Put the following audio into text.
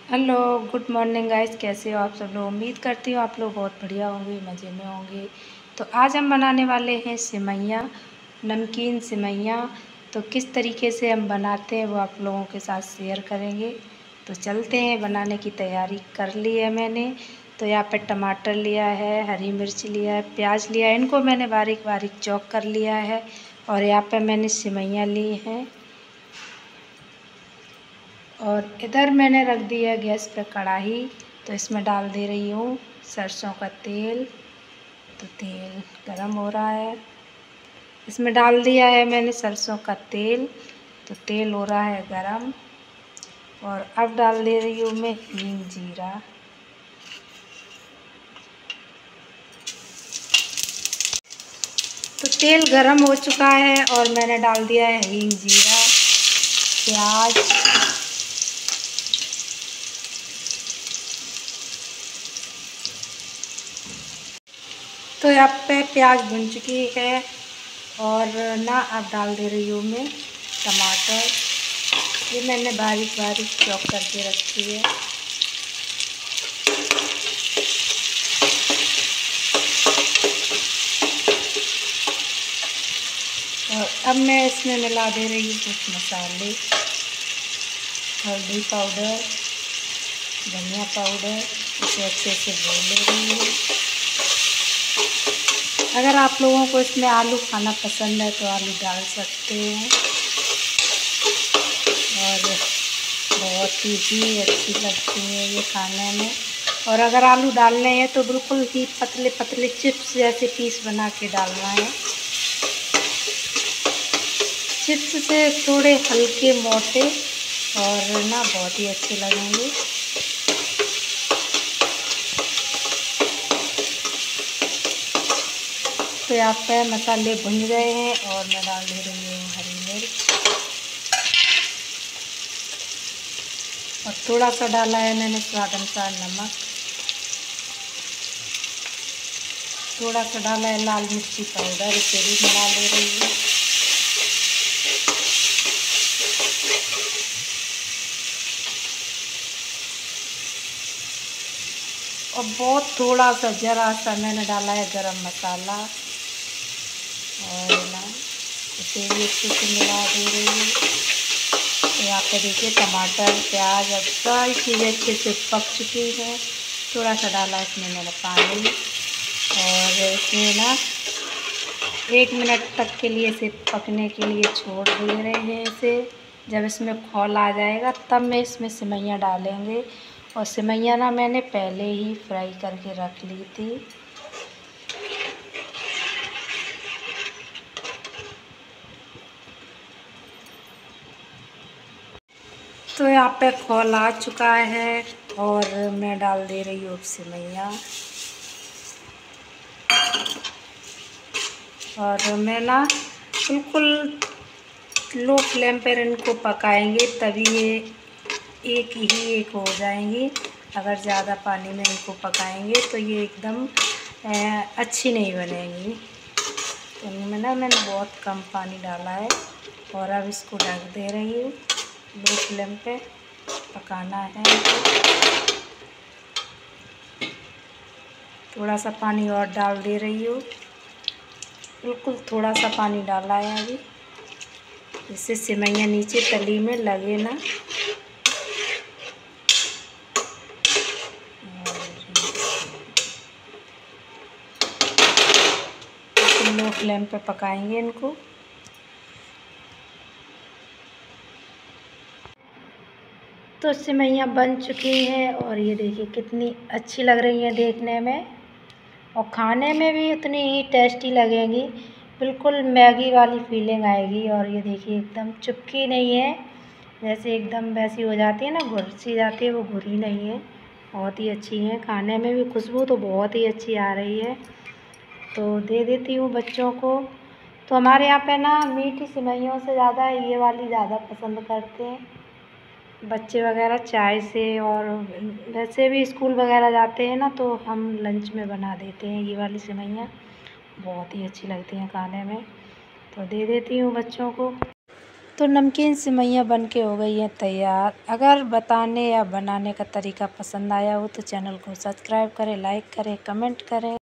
Hello, good morning guys. कैसे हो आप सब लोग? उम्मीद करती हूँ आप लोग बहुत बढ़िया होंगे, मज़े में होंगे। तो आज हम बनाने वाले हैं सेवइयाँ, नमकीन सेवइयाँ। तो किस तरीके से हम बनाते हैं वो आप लोगों के साथ शेयर करेंगे। तो चलते हैं, बनाने की तैयारी कर ली है मैंने। तो यहाँ पे टमाटर लिया है, हरी मिर्च लिया है, प्याज लिया है, इनको मैंने बारीक बारीक चॉप कर लिया है। और यहाँ पे मैंने सेवइयाँ ली हैं। और इधर मैंने रख दिया गैस पे कढ़ाई। तो इसमें डाल दे रही हूँ सरसों का तेल। तो तेल गरम हो रहा है, इसमें डाल दिया है मैंने सरसों का तेल। तो तेल हो रहा है गरम। और अब डाल दे रही हूँ मैं हींग जीरा। तो तेल गरम हो चुका है और मैंने डाल दिया है हींग जीरा, प्याज। तो यहाँ पे प्याज भुन चुकी है। और ना अब डाल दे रही हूँ मैं टमाटर। ये मैंने बारीक बारीक चॉप करके रखी है। और अब मैं इसमें मिला दे रही हूँ कुछ मसाले, हल्दी पाउडर, धनिया पाउडर। इसे अच्छे से भून ले रही हूँ। अगर आप लोगों को इसमें आलू खाना पसंद है तो आलू डाल सकते हैं। और बहुत ही अच्छी लगती है ये खाने में। और अगर आलू डालने हैं तो बिल्कुल ही पतले पतले चिप्स जैसे पीस बना के डालना है। चिप्स से थोड़े हल्के मोटे और ना बहुत ही अच्छे लगेंगे। तो यहाँ पे मसाले भुन गए हैं और मैं डाल दे रही हूँ हरी मिर्च। और थोड़ा सा डाला है मैंने स्वाद अनुसार नमक। थोड़ा सा डाला है लाल मिर्ची पाउडर, इसे भी मिला ले रही हूँ। और बहुत थोड़ा सा ज़रा सा मैंने डाला है गरम मसाला। और ना इसे भी अच्छे से मिला दे रही हूँ। तो यहाँ पे देखिए टमाटर, प्याज और सारी चीज़ें अच्छे से पक चुकी हैं। थोड़ा सा डाला इसमें मैंने पानी। और इसमें ना 1 मिनट तक के लिए इसे पकने के लिए छोड़ दे रहे हैं इसे। जब इसमें खौल आ जाएगा तब मैं इसमें सेवइयाँ डालेंगे। और सेवइयाँ ना मैंने पहले ही फ्राई करके रख ली थी। तो यहाँ पे खौल आ चुका है और मैं डाल दे रही हूँ सेवइयाँ। और मैं ना बिल्कुल लो फ्लेम पर इनको पकाएंगे तभी ये एक हो जाएंगी। अगर ज़्यादा पानी में इनको पकाएंगे तो ये एकदम अच्छी नहीं बनेंगी। तो इनमें ना मैंने बहुत कम पानी डाला है। और अब इसको ढक दे रही हूँ, लो फ्लेम पे पकाना है। थोड़ा सा पानी और डाल दे रही हूँ, बिल्कुल थोड़ा सा पानी डाला है अभी, जिससे सेवइयाँ नीचे तली में लगे ना। लो फ्लेम पे पकाएंगे इनको। तो सेवइयाँ बन चुकी हैं और ये देखिए कितनी अच्छी लग रही हैं देखने में। और खाने में भी उतनी ही टेस्टी लगेंगी। बिल्कुल मैगी वाली फीलिंग आएगी। और ये देखिए एकदम चुपकी नहीं है, जैसे एकदम वैसी हो जाती है ना, घुल सी जाती है, वो घुली नहीं है। बहुत ही अच्छी हैं, खाने में भी खुशबू तो बहुत ही अच्छी आ रही है। तो दे देती हूँ बच्चों को। तो हमारे यहाँ पे ना मीठी सेवइयों से ज़्यादा ये वाली ज़्यादा पसंद करते हैं बच्चे वगैरह चाय से। और वैसे भी स्कूल वगैरह जाते हैं ना तो हम लंच में बना देते हैं ये वाली सेवइयाँ। बहुत ही अच्छी लगती हैं खाने में। तो दे देती हूँ बच्चों को। तो नमकीन सेवइयाँ बन के हो गई हैं तैयार। अगर बताने या बनाने का तरीका पसंद आया हो तो चैनल को सब्सक्राइब करें, लाइक करें, कमेंट करें।